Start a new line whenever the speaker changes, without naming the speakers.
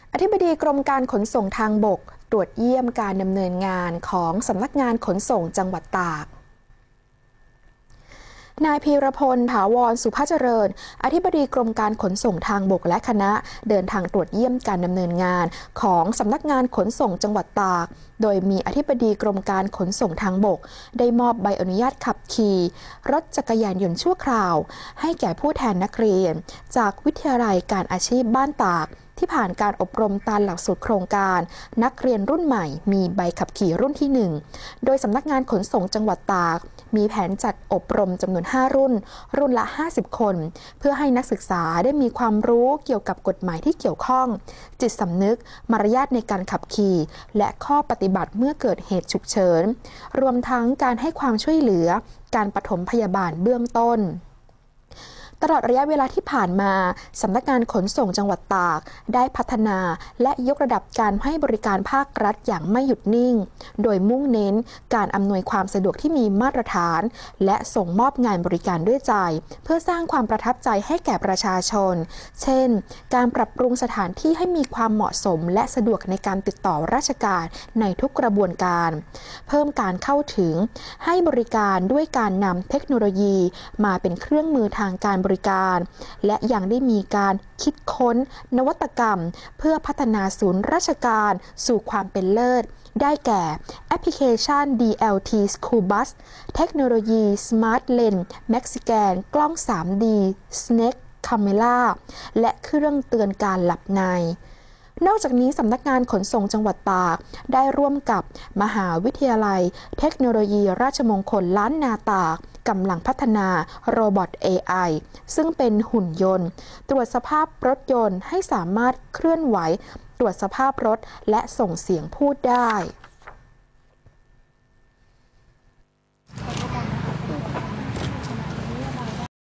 อธิบดีกรมการขนส่งทางบกตรวจเยี่ยมการดำเนินงานของสำนักงานขนส่งจังหวัดตากนายพีรพล ถาวร สุภาเจริญอธิบดีกรมการขนส่งทางบกและคณะเดินทางตรวจเยี่ยมการดำเนินงานของสำนักงานขนส่งจังหวัดตากโดยมีอธิบดีกรมการขนส่งทางบกได้มอบใบอนุญาตขับขี่รถจักรยานยนต์ชั่วคราวให้แก่ผู้แทนนักเรียนจากวิทยาลัยการอาชีพบ้านตากที่ผ่านการอบรมตามหลักสูตรโครงการนักเรียนรุ่นใหม่มีใบขับขี่รุ่นที่1โดยสำนักงานขนส่งจังหวัดตากมีแผนจัดอบรมจำนวน5รุ่นละ50คนเพื่อให้นักศึกษาได้มีความรู้เกี่ยวกับกฎหมายที่เกี่ยวข้องจิตสำนึกมารยาทในการขับขี่และข้อปฏิบัติเมื่อเกิดเหตุฉุกเฉินรวมทั้งการให้ความช่วยเหลือการปฐมพยาบาลเบื้องต้นตลอดระยะเวลาที่ผ่านมาสำนักงานขนส่งจังหวัดตากได้พัฒนาและยกระดับการให้บริการภาครัฐอย่างไม่หยุดนิ่งโดยมุ่งเน้นการอำนวยความสะดวกที่มีมาตรฐานและส่งมอบงานบริการด้วยใจเพื่อสร้างความประทับใจให้แก่ประชาชนเช่นการปรับปรุงสถานที่ให้มีความเหมาะสมและสะดวกในการติดต่อราชการในทุกกระบวนการเพิ่มการเข้าถึงให้บริการด้วยการนำเทคโนโลยีมาเป็นเครื่องมือทางการบริการและยังได้มีการคิดค้นนวัตกรรมเพื่อพัฒนาศูนย์ราชการสู่ความเป็นเลิศได้แก่แอปพลิเคชัน DLT School Bus เทคโนโลยี Smart Lens Maxscan กล้อง 3D Snake Camera และเครื่องเตือนการหลับในนอกจากนี้สำนักงานขนส่งจังหวัดตากได้ร่วมกับมหาวิทยาลัยเทคโนโลยีราชมงคลล้านนาตากกำลังพัฒนาโรบอท AI ซึ่งเป็นหุ่นยนต์ตรวจสภาพรถยนต์ให้สามารถเคลื่อนไหวตรวจสภาพรถและส่งเสียงพูดได้